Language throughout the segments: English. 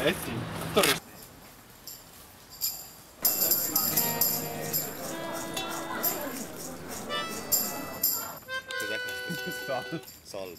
Eh sì, torre. Cos'è questo? Sol.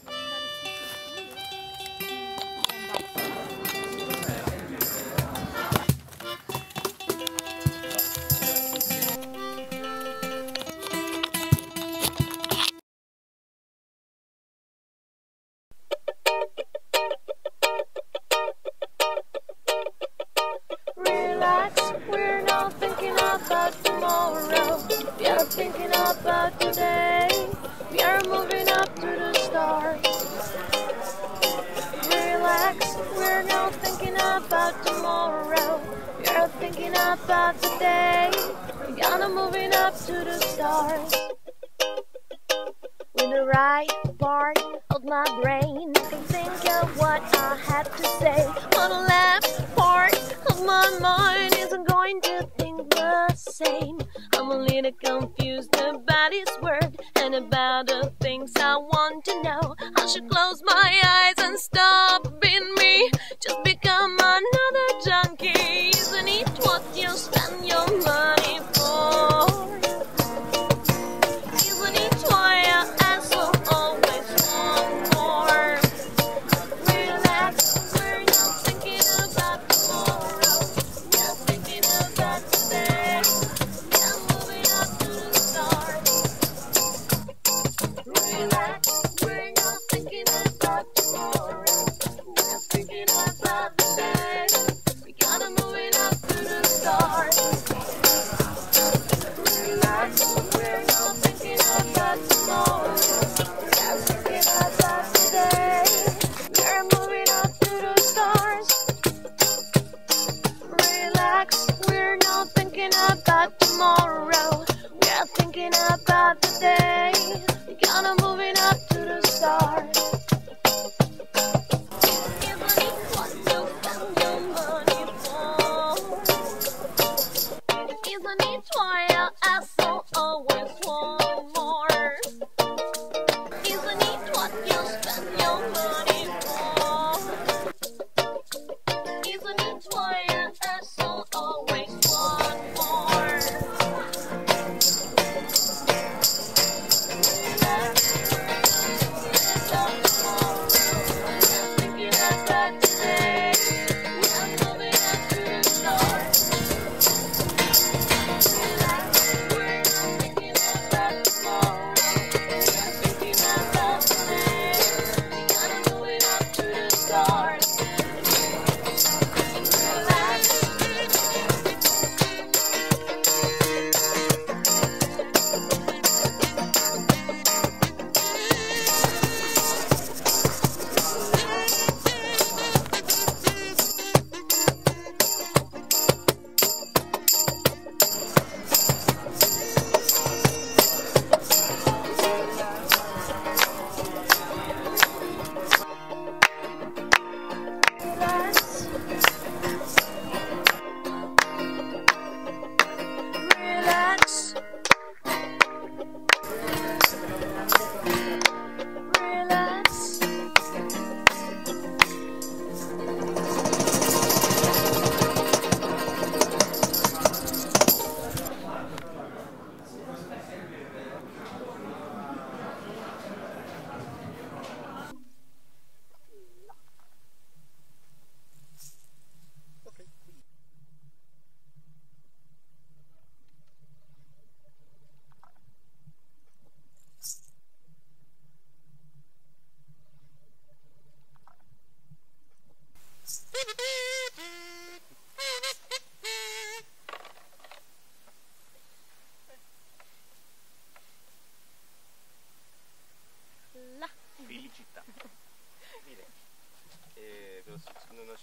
Relax, we're not thinking about tomorrow. We are thinking about today. We are moving up to the stars. Relax, we're not thinking about tomorrow. We are thinking about today. We're gonna moving up to the stars. With the right part of my brain, I can think of what I have to say. On the left part of my mind isn't going to think the same. I'm a little confused about his word and about the things I want to know. I should close my eyes and stop being me, just become another junkie. Isn't it what you spend your money for? Isn't it why I ask so always want more? Relax, we're not thinking about tomorrow. We're thinking about today. We're moving up to the stars. Relax, we're not thinking about tomorrow. We're thinking about today. We gotta move it up to the stars. Relax, we're not thinking about tomorrow. We're thinking about today. We're moving up to the stars. Relax, we're not thinking about tomorrow. We're thinking about today. We're gonna moving up to the stars. Isn't it what you spend your money for? Isn't it why I ask so always want more? Isn't it what you spend your money for? Isn't it why I ask so always want more? Relax, about tomorrow. We're thinking about today. We're moving up to the stars. Relax, we're not thinking about tomorrow. We're thinking about today. We gotta move it up to the stars. Relax. Relax. Felicità. Dire. Non